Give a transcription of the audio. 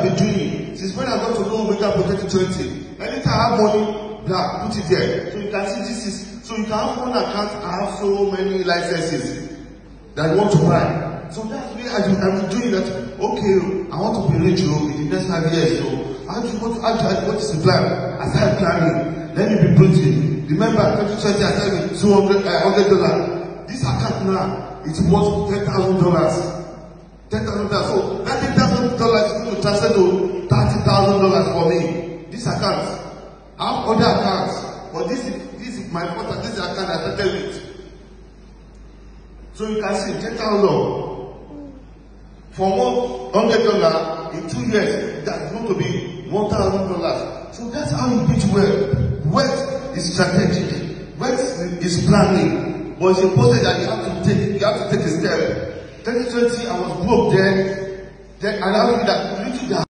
I've been doing since when I got to know OmegaPro 2020. Anytime I have money, blah, put it there. So you can see this is, so you can have one account and have so many licenses that you want to buy. So that's why I've been doing that. Okay, I want to be rich in the next 5 years. So what is the plan? I started planning. Let me be putting. Remember, 2020 I started with $100. This account now, it's worth $10,000. $10,000. So that $10,000 is going to transfer to $30,000 for me. This account. I have other accounts, but this is my important. This is the account I started with. So you can see $10,000 for $100 in 2 years. That's going to be $1,000. So that's how you build wealth. Wealth is strategic. Wealth is planning. But it's important that you have to take a step. 2020, I was broke then, and I knew that